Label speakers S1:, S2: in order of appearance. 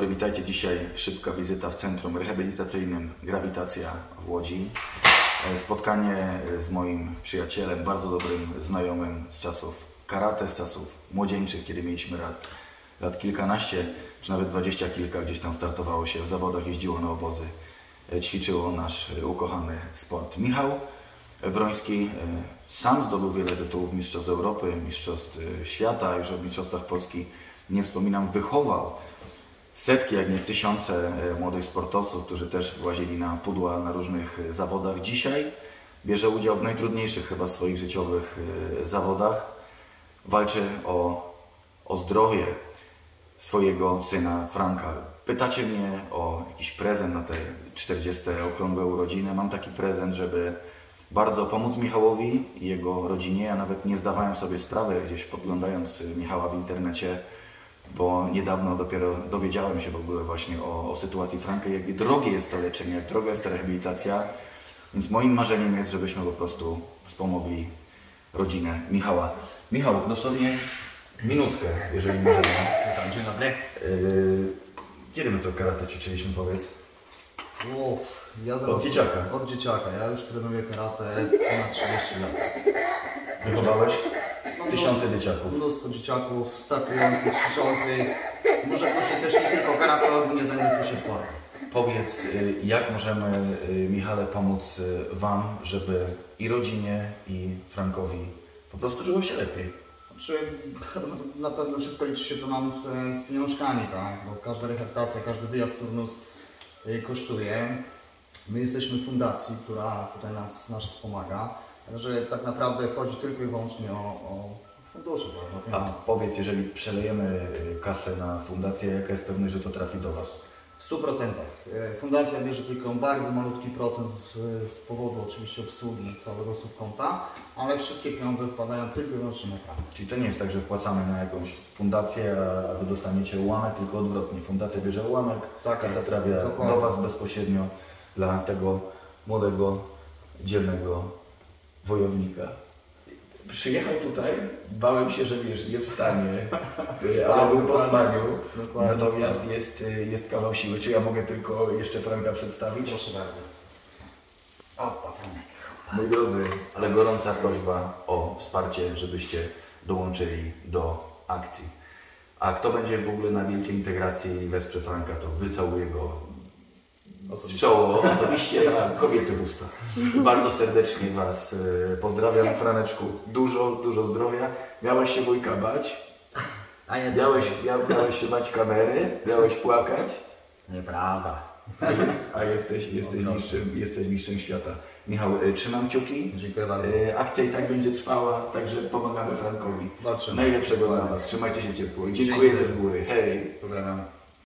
S1: witajcie. Dzisiaj szybka wizyta w Centrum Rehabilitacyjnym Grawitacja w Łodzi. Spotkanie z moim przyjacielem, bardzo dobrym znajomym z czasów karate, z czasów młodzieńczych, kiedy mieliśmy lat kilkanaście, czy nawet 20 kilka, gdzieś tam startowało się w zawodach, jeździło na obozy, ćwiczyło nasz ukochany sport. Michał Wroński sam zdobył wiele tytułów mistrzostw Europy, mistrzostw świata, już o mistrzostwach Polski nie wspominam, wychował setki, jak nie tysiące młodych sportowców, którzy też włazili na pudła na różnych zawodach. Dzisiaj bierze udział w najtrudniejszych chyba swoich życiowych zawodach. Walczy o zdrowie swojego syna Franka. Pytacie mnie o jakiś prezent na te 40 okrągłe urodziny. Mam taki prezent, żeby bardzo pomóc Michałowi i jego rodzinie. Ja nawet nie zdawałem sobie sprawy, gdzieś podglądając Michała w internecie, bo niedawno dopiero dowiedziałem się w ogóle właśnie o sytuacji Franka, jak drogie jest to leczenie, jak droga jest ta rehabilitacja. Więc moim marzeniem jest, żebyśmy po prostu wspomogli rodzinę Michała. Michał, dosłownie minutkę, jeżeli możemy.
S2: Dzień dobry.
S1: Kiedy my to karate ćwiczyliśmy, powiedz?
S2: Od
S1: dzieciaka?
S2: Od dzieciaka. Ja już trenuję karate ponad 30 lat.
S1: Wychowałeś tysiące dzieciaków.
S2: Mnóstwo dzieciaków, startujących, ćwiczących. Może właśnie też nie tylko karate, ale nie zajmujących się sportem.
S1: Powiedz, jak możemy, Michale, pomóc Wam, żeby i rodzinie, i Frankowi po prostu żyło się lepiej?
S2: Znaczy, na pewno wszystko liczy się to nam z pieniążkami, tak? Bo każda rehabilitacja, każdy wyjazd turnus kosztuje. My jesteśmy fundacji, która tutaj nas wspomaga. Także tak naprawdę chodzi tylko i wyłącznie o fundusze.
S1: A powiedz, jeżeli przelejemy kasę na fundację, jaka jest pewność, że to trafi do Was?
S2: W 100%. Fundacja bierze tylko bardzo malutki procent z powodu oczywiście obsługi całego subkonta, ale wszystkie pieniądze wpadają tylko i wyłącznie na Franka.
S1: Czyli to nie jest tak, że wpłacamy na jakąś fundację, a Wy dostaniecie ułamek, tylko odwrotnie. Fundacja bierze ułamek,
S2: tak
S1: kasa trafia do Was bezpośrednio dla tego młodego, dzielnego wojownika. Przyjechał tutaj, bałem się, że wiesz, nie wstanie, ale był po spaniu, natomiast jest kawał siły. Czy ja mogę tylko jeszcze Franka przedstawić?
S2: Proszę bardzo. Opa, Franek.
S1: Moi drodzy, ale gorąca prośba o wsparcie, żebyście dołączyli do akcji. A kto będzie w ogóle na wielkiej integracji i wesprze Franka, to wycałuję go w czoło osobiście, a kobiety w usta. Bardzo serdecznie Was pozdrawiam, Franeczku. Dużo zdrowia. Miałeś się wujka bać? Miałeś się bać kamery? Miałeś płakać?
S2: Nieprawda.
S1: A jesteś mistrzem świata. Michał, trzymam kciuki.
S2: Dziękuję bardzo.
S1: Akcja i tak będzie trwała, także pomagamy Frankowi.
S2: Zobaczymy.
S1: Najlepszego dla Was. Trzymajcie się ciepło. Dziękujemy z góry. Hej.
S2: Pozdrawiam.